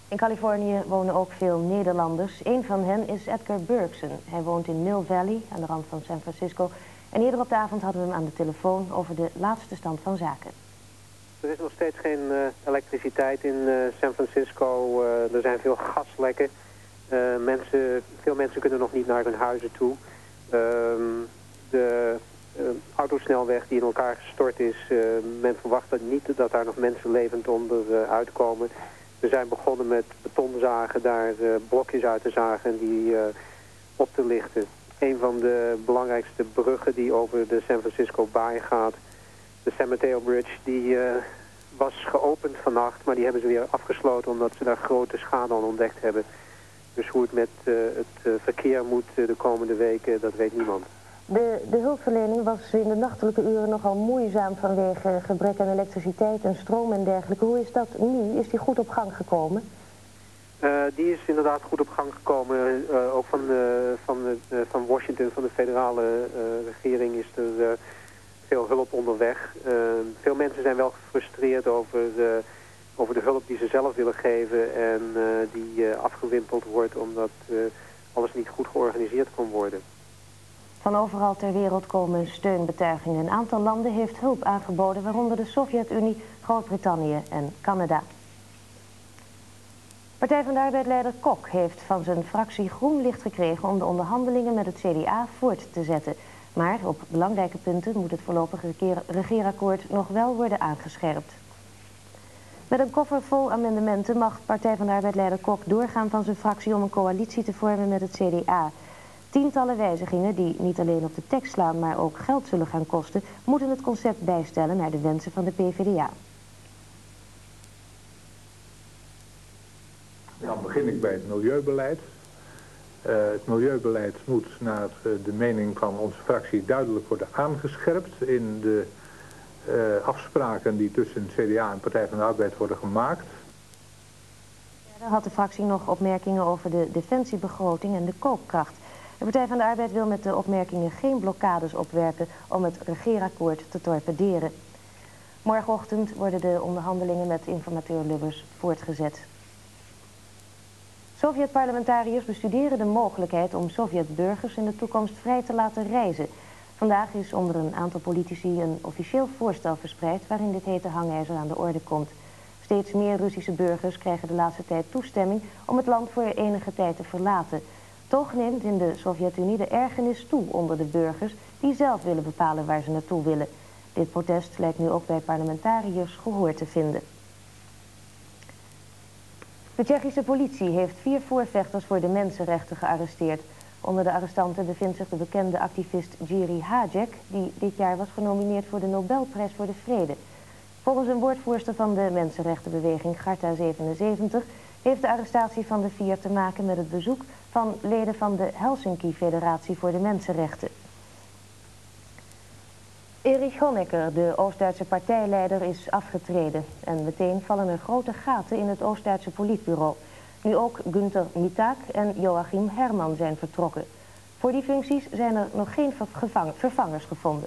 In Californië wonen ook veel Nederlanders. Een van hen is Edgar Bergson. Hij woont in Mill Valley, aan de rand van San Francisco. En eerder op de avond hadden we hem aan de telefoon over de laatste stand van zaken. Er is nog steeds geen elektriciteit in San Francisco. Er zijn veel gaslekken. Veel mensen kunnen nog niet naar hun huizen toe. De autosnelweg die in elkaar gestort is, men verwacht niet dat daar nog mensen levend onder uitkomen. We zijn begonnen met betonzagen, daar blokjes uit te zagen en die op te lichten. Een van de belangrijkste bruggen die over de San Francisco Bay gaat, de San Mateo Bridge, die was geopend vannacht, maar die hebben ze weer afgesloten omdat ze daar grote schade aan ontdekt hebben. Dus hoe het met het verkeer moet de komende weken, dat weet niemand. De hulpverlening was in de nachtelijke uren nogal moeizaam vanwege gebrek aan elektriciteit en stroom en dergelijke. Hoe is dat nu? Is die goed op gang gekomen? Die is inderdaad goed op gang gekomen. Ook van Washington, van de federale regering, is er veel hulp onderweg. Veel mensen zijn wel gefrustreerd over de hulp die ze zelf willen geven en die afgewimpeld wordt omdat alles niet goed georganiseerd kon worden. Van overal ter wereld komen steunbetuigingen. Een aantal landen heeft hulp aangeboden, waaronder de Sovjet-Unie, Groot-Brittannië en Canada. Partij van de Arbeid-leider Kok heeft van zijn fractie groen licht gekregen om de onderhandelingen met het CDA voort te zetten. Maar op belangrijke punten moet het voorlopige regeerakkoord nog wel worden aangescherpt. Met een koffer vol amendementen mag Partij van de Arbeid-leider Kok doorgaan van zijn fractie om een coalitie te vormen met het CDA. Tientallen wijzigingen die niet alleen op de tekst slaan, maar ook geld zullen gaan kosten, moeten het concept bijstellen naar de wensen van de PvdA. Dan begin ik bij het milieubeleid. Het milieubeleid moet naar de mening van onze fractie duidelijk worden aangescherpt in de afspraken die tussen CDA en Partij van de Arbeid worden gemaakt. Verder had de fractie nog opmerkingen over de defensiebegroting en de koopkracht. De Partij van de Arbeid wil met de opmerkingen geen blokkades opwerpen om het regeerakkoord te torpederen. Morgenochtend worden de onderhandelingen met informateur Lubbers voortgezet. Sovjet-parlementariërs bestuderen de mogelijkheid om Sovjet-burgers in de toekomst vrij te laten reizen. Vandaag is onder een aantal politici een officieel voorstel verspreid waarin dit hete hangijzer aan de orde komt. Steeds meer Russische burgers krijgen de laatste tijd toestemming om het land voor enige tijd te verlaten. Toch neemt in de Sovjet-Unie de ergernis toe onder de burgers die zelf willen bepalen waar ze naartoe willen. Dit protest lijkt nu ook bij parlementariërs gehoor te vinden. De Tsjechische politie heeft 4 voorvechters voor de mensenrechten gearresteerd. Onder de arrestanten bevindt zich de bekende activist Jiří Hájek, die dit jaar was genomineerd voor de Nobelprijs voor de Vrede. Volgens een woordvoerster van de mensenrechtenbeweging Garta 77 heeft de arrestatie van de 4 te maken met het bezoek van leden van de Helsinki-federatie voor de Mensenrechten. Erich Honecker, de Oost-Duitse partijleider, is afgetreden. En meteen vallen er grote gaten in het Oost-Duitse politbureau. Nu ook Günther Mittag en Joachim Herrmann zijn vertrokken. Voor die functies zijn er nog geen vervangers gevonden.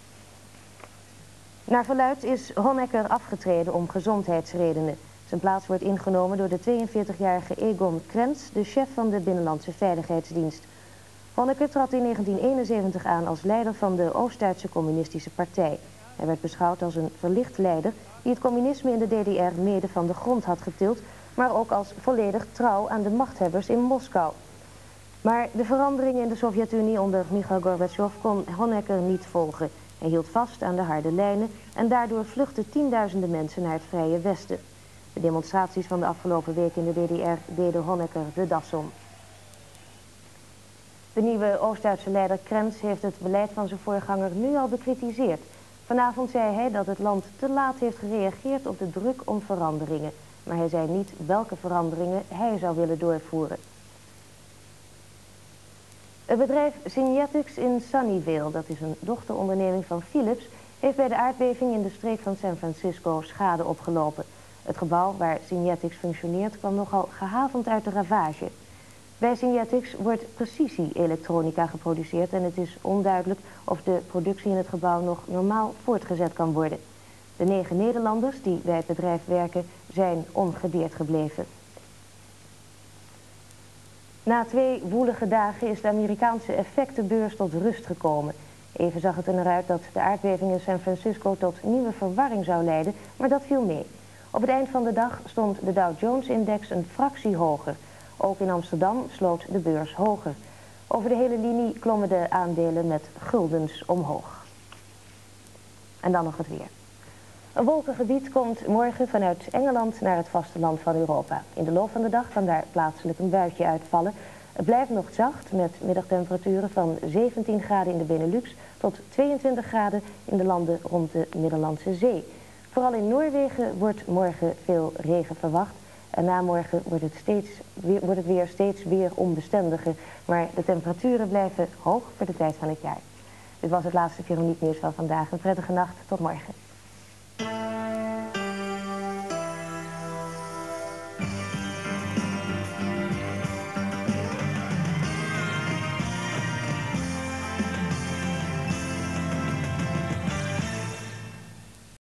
Naar verluidt is Honecker afgetreden om gezondheidsredenen. Zijn plaats wordt ingenomen door de 42-jarige Egon Krenz, de chef van de Binnenlandse Veiligheidsdienst. Honecker trad in 1971 aan als leider van de Oost-Duitse Communistische Partij. Hij werd beschouwd als een verlicht leider die het communisme in de DDR mede van de grond had getild, maar ook als volledig trouw aan de machthebbers in Moskou. Maar de veranderingen in de Sovjet-Unie onder Michail Gorbachev kon Honecker niet volgen. Hij hield vast aan de harde lijnen en daardoor vluchtten tienduizenden mensen naar het Vrije Westen. De demonstraties van de afgelopen week in de DDR deden Honecker de das om. De nieuwe Oost-Duitse leider Krenz heeft het beleid van zijn voorganger nu al bekritiseerd. Vanavond zei hij dat het land te laat heeft gereageerd op de druk om veranderingen. Maar hij zei niet welke veranderingen hij zou willen doorvoeren. Het bedrijf Synetics in Sunnyvale, dat is een dochteronderneming van Philips, heeft bij de aardbeving in de streek van San Francisco schade opgelopen. Het gebouw waar Synetics functioneert kwam nogal gehavend uit de ravage. Bij Synetics wordt precisie-elektronica geproduceerd en het is onduidelijk of de productie in het gebouw nog normaal voortgezet kan worden. De 9 Nederlanders die bij het bedrijf werken zijn ongedeerd gebleven. Na 2 woelige dagen is de Amerikaanse effectenbeurs tot rust gekomen. Even zag het er naar uit dat de aardbeving in San Francisco tot nieuwe verwarring zou leiden, maar dat viel mee. Op het eind van de dag stond de Dow Jones-index een fractie hoger. Ook in Amsterdam sloot de beurs hoger. Over de hele linie klommen de aandelen met guldens omhoog. En dan nog het weer. Een wolkengebied komt morgen vanuit Engeland naar het vasteland van Europa. In de loop van de dag kan daar plaatselijk een buitje uitvallen. Het blijft nog zacht met middagtemperaturen van 17 graden in de Benelux tot 22 graden in de landen rond de Middellandse Zee. Vooral in Noorwegen wordt morgen veel regen verwacht. En na morgen wordt het weer steeds weer onbestendiger. Maar de temperaturen blijven hoog voor de tijd van het jaar. Dit was het laatste Veronique Nieuws van vandaag. Een prettige nacht. Tot morgen.